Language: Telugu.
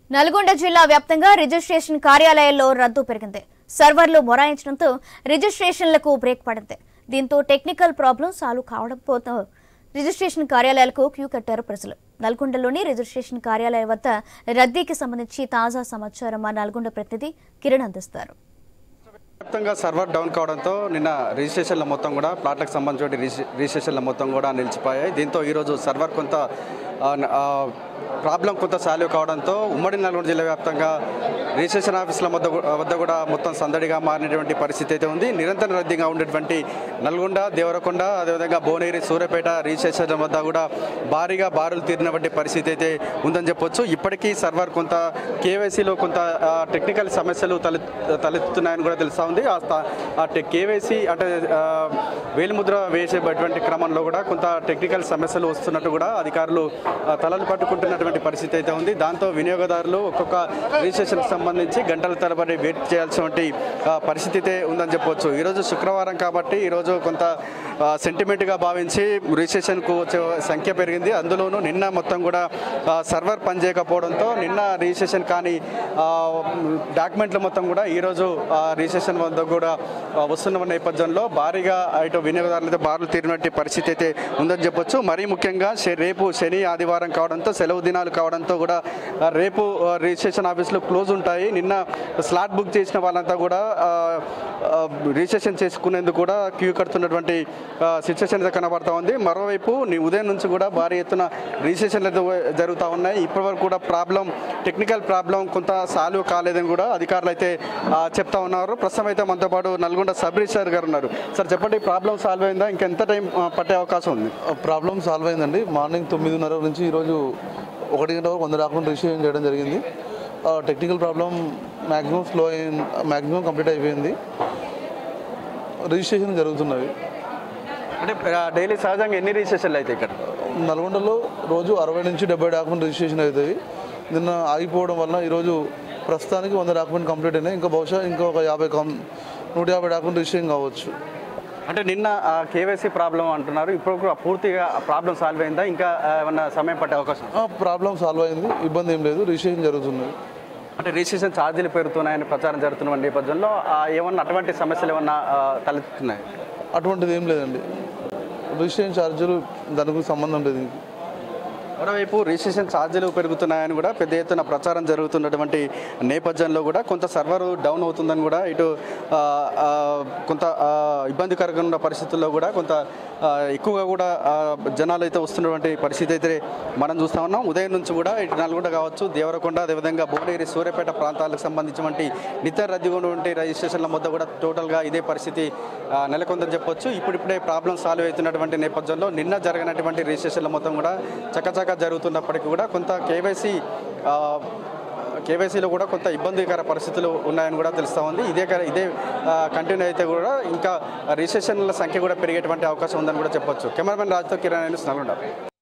నల్గొండ జిల్లా వ్యాప్తంగా రిజిస్ట్రేషన్ కార్యాలయాల్లో రద్దు పెరిగింది. సర్వర్లు మొరాయించడంతో రిజిస్ట్రేషన్లకు బ్రేక్ పడింది. దీంతో టెక్నికల్ ప్రాబ్లం సాల్వ్ కావడంతో రిజిస్ట్రేషన్ కార్యాలయాలకు క్యూ కట్టారు ప్రజలు. నల్గొండలోని రిజిస్ట్రేషన్ కార్యాలయం వద్ద రద్దీకి సంబంధించి తాజా సమాచారం మా నల్గొండ ప్రతినిధి కిరణ్ అందిస్తారు. వ్యాప్తంగా సర్వర్ డౌన్ కావడంతో నిన్న రిజిస్ట్రేషన్ల మొత్తం కూడా ప్లాట్లకు సంబంధించిన రిజిస్ట్రేషన్ల మొత్తం కూడా నిలిచిపోయాయి. దీంతో ఈరోజు సర్వర్ కొంత ప్రాబ్లం కొంత సాల్వ్ కావడంతో ఉమ్మడి నల్గొండ జిల్లా వ్యాప్తంగా రిజిస్ట్రేషన్ ఆఫీసుల వద్ద కూడా మొత్తం సందడిగా మారినటువంటి పరిస్థితి అయితే ఉంది. నిరంతర రద్దీగా ఉండేటువంటి నల్గొండ, దేవరకొండ, అదేవిధంగా భువనగిరి, సూర్యాపేట రిజిస్ట్రేషన్ వద్ద కూడా భారీగా బారులు తీరినటువంటి పరిస్థితి అయితే ఉందని చెప్పొచ్చు. ఇప్పటికీ సర్వర్ కొంత కేవైసీలో కొంత టెక్నికల్ సమస్యలు తలెత్తుతున్నాయని కూడా తెలుస్తూ ఉంది. ఆ కేవైసీ అంటే వేలిముద్ర వేసేటువంటి క్రమంలో కూడా కొంత టెక్నికల్ సమస్యలు వస్తున్నట్టు కూడా అధికారులు తలలు పట్టుకుంటున్నటువంటి పరిస్థితి అయితే ఉంది. దాంతో వినియోగదారులు ఒక్కొక్క రిజిస్ట్రేషన్కి సంబంధించి గంటల తరబడి వెయిట్ చేయాల్సినటువంటి పరిస్థితి అయితే ఉందని చెప్పవచ్చు. ఈరోజు శుక్రవారం కాబట్టి ఈరోజు కొంత సెంటిమెంట్గా భావించి రిజిస్ట్రేషన్కు వచ్చే సంఖ్య పెరిగింది. అందులోనూ నిన్న మొత్తం కూడా సర్వర్ పనిచేయకపోవడంతో నిన్న రిజిస్ట్రేషన్ కానీ డాక్యుమెంట్లు మొత్తం కూడా ఈరోజు రిజిస్ట్రేషన్ వద్ద కూడా వస్తున్న నేపథ్యంలో భారీగా ఇటు వినియోగదారులతో బారులు తీరినటువంటి పరిస్థితి అయితే ఉందని చెప్పొచ్చు. మరీ ముఖ్యంగా రేపు శని, ఆదివారం కావడంతో సెలవు దినాలు కావడంతో కూడా రేపు రిజిస్ట్రేషన్ ఆఫీసులు క్లోజ్ ఉంటాయి. నిన్న స్లాట్ బుక్ చేసిన వాళ్ళంతా కూడా రిజిస్ట్రేషన్ చేసుకునేందుకు కూడా క్యూ కడుతున్నటువంటి సిచ్యువేషన్ అయితే కనబడతా ఉంది. మరోవైపు ఉదయం నుంచి కూడా భారీ ఎత్తున రిజిస్ట్రేషన్లు జరుగుతూ ఉన్నాయి. ఇప్పటివరకు కూడా టెక్నికల్ ప్రాబ్లం కొంత సాల్వ్ కాలేదని కూడా అధికారులు అయితే చెప్తా ఉన్నారు. ప్రస్తుతం అయితే మనతో పాటు నల్గొండ సబ్ రిజిస్ట్రార్ గారు ఉన్నారు. సార్ చెప్పండి, ప్రాబ్లం సాల్వ్ అయిందా? ఇంకెంత టైం పట్టే అవకాశం ఉంది? ప్రాబ్లం సాల్వ్ అయిందండి. మార్నింగ్ 9:30 నుంచి ఈరోజు 1 గంట వరకు 100 డాక్యుమెంట్ రిజిస్ట్రేషన్ చేయడం జరిగింది. టెక్నికల్ ప్రాబ్లం మ్యాక్సిమం కంప్లీట్ అయిపోయింది. రిజిస్ట్రేషన్ జరుగుతున్నవి. అంటే డైలీ సహజంగా ఎన్ని రిజిస్ట్రేషన్లు అయితే ఇక్కడ నల్గొండలో రోజు 60 నుంచి 70 డాక్యుమెంట్ రిజిస్ట్రేషన్ అవుతాయి. నిన్న ఆగిపోవడం వల్ల ఈరోజు ప్రస్తుతానికి 100 డాక్యుమెంట్ కంప్లీట్ అయినాయి. ఇంకా బహుశా ఇంకొక 150 డాక్యుమెంట్ రిజిస్ట్రేషన్ కావచ్చు. అంటే నిన్న కేవైసీ ప్రాబ్లం అంటున్నారు, ఇప్పుడు పూర్తిగా ప్రాబ్లం సాల్వ్ అయిందా? ఇంకా ఏమన్నా సమయం పట్టే అవకాశం? ప్రాబ్లం సాల్వ్ అయింది, ఇబ్బంది ఏం లేదు. రిజిస్ట్రేషన్ జరుగుతున్నది. అంటే రిజిస్ట్రేషన్ ఛార్జీలు పెరుగుతున్నాయని ప్రచారం జరుగుతున్న నేపథ్యంలో ఏమన్నా అటువంటి సమస్యలు ఏమన్నా తలెత్తుతున్నాయి? అటువంటిది ఏం లేదండి. రిజిస్ట్రేషన్ ఛార్జీలు దానికి సంబంధం లేదు. మరోవైపు రిజిస్ట్రేషన్ ఛార్జీలు పెరుగుతున్నాయని కూడా పెద్ద ఎత్తున ప్రచారం జరుగుతున్నటువంటి నేపథ్యంలో కూడా కొంత సర్వర్ డౌన్ అవుతుందని కూడా ఇటు కొంత ఇబ్బందికరంగా ఉన్న పరిస్థితుల్లో కూడా కొంత ఎక్కువగా కూడా జనాలు అయితే వస్తున్నటువంటి పరిస్థితి అయితే మనం చూస్తూ ఉన్నాం. ఉదయం నుంచి కూడా ఇటు నల్గొండ కావచ్చు, దేవరకొండ, అదేవిధంగా భువనగిరి, సూర్యాపేట ప్రాంతాలకు సంబంధించినటువంటి నిత్య రద్దీగా ఉన్నటువంటి రిజిస్ట్రేషన్ల వద్ద కూడా టోటల్గా ఇదే పరిస్థితి నెలకొందని చెప్పొచ్చు. ఇప్పుడిప్పుడే ప్రాబ్లం సాల్వ్ అవుతున్నటువంటి నేపథ్యంలో నిన్న జరిగినటువంటి రిజిస్ట్రేషన్ల మొత్తం కూడా చక్కచక్క జరుగుతున్నప్పటికీ కూడా కొంత కేవైసీలో కూడా కొంత ఇబ్బందికర పరిస్థితులు ఉన్నాయని కూడా తెలుస్తూ ఉంది. ఇదే కంటిన్యూ అయితే కూడా ఇంకా రిజిస్ట్రేషన్ల సంఖ్య కూడా పెరిగేటువంటి అవకాశం ఉందని కూడా చెప్పొచ్చు. కెమెరామెన్ రాజ్తో కిరణ్, నల్గొండ.